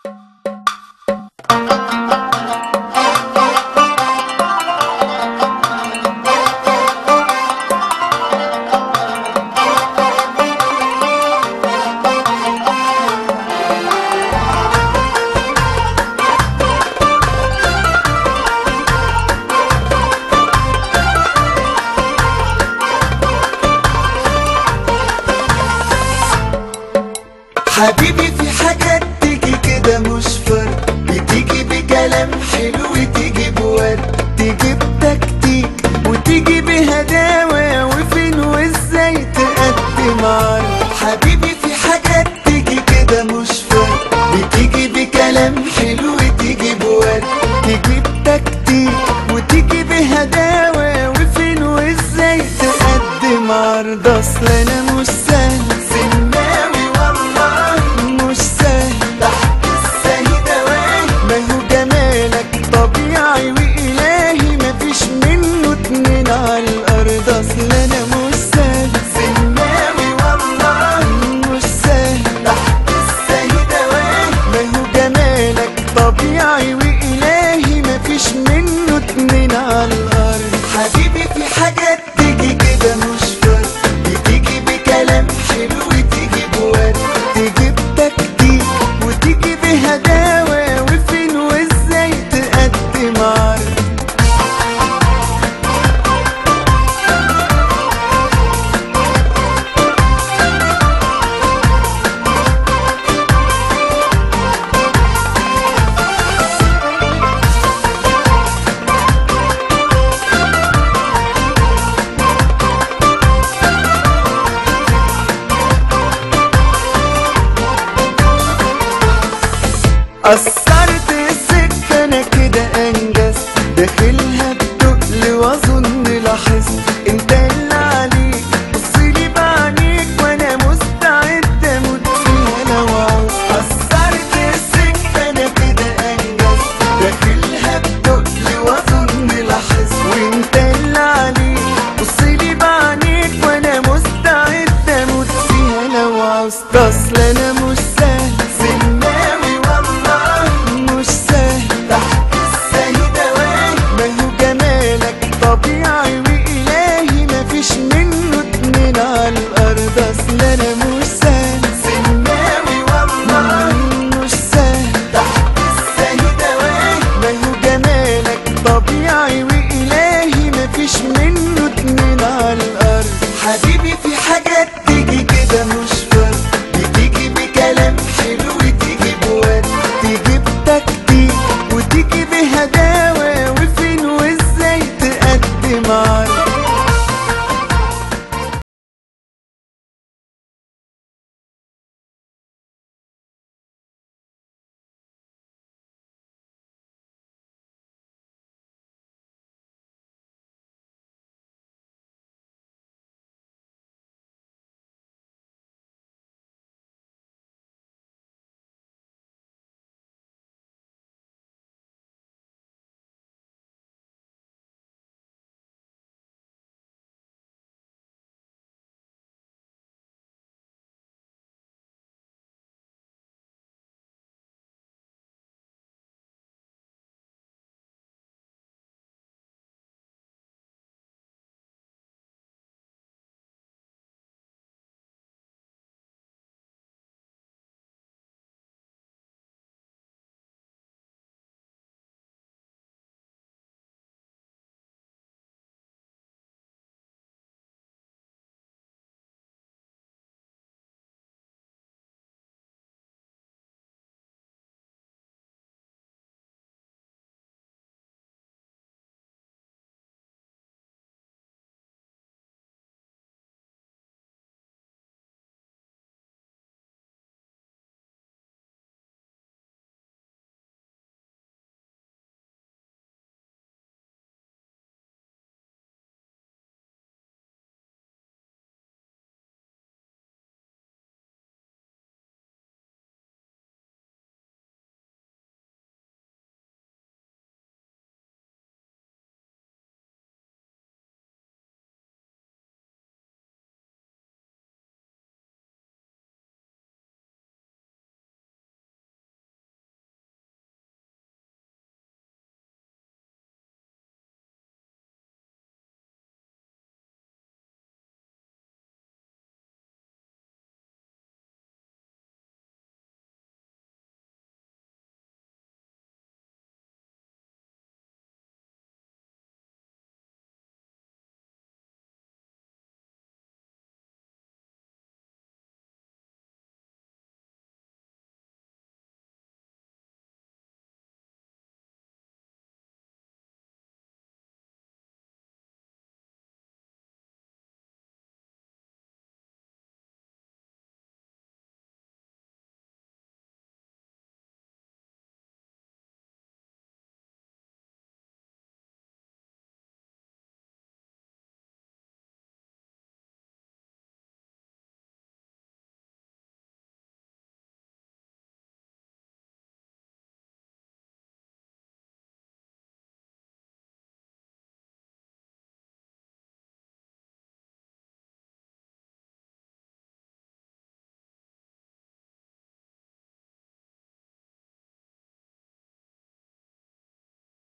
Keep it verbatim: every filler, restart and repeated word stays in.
حبيبي في حاجات تيجي كده مش فرق، بتيجي بكلام حلو وتيجي بورد، تيجي بتكتيك وتيجي بهداوة، وفين وازاي تقدم عرض. حبيبي في حاجات تيجي كده مش فرق، بتيجي بكلام حلو وتيجي بورد، تيجي بتكتيك وتيجي بهداوة، وفين وازاي تقدم عرض. اصل انا مش سهل سناوي والله، مش سهل تحت السهي دواي، ما هو جمالك طبيعي وإلهي، مفيش منه اتنين على الأرض. أصل أنا مش سهل سناوي والله، مش سهل تحت السهي دواي، ما هو جمالك طبيعي وإلهي، مفيش منه اتنين على الأرض. حبيبي في حاجات تيجي كده مش فرق، بتيجي بكلام حلو وتيجي بورد، تيجي بتكتيك وتيجي بهداوة، وفين وازاي تقدم عرض. قصرت السكة انا كده انجز، داخلها بتقل واظن لاحظت،